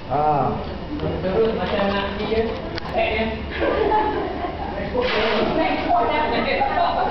Terus macam nak ni je. Attack dia. Rekod dia.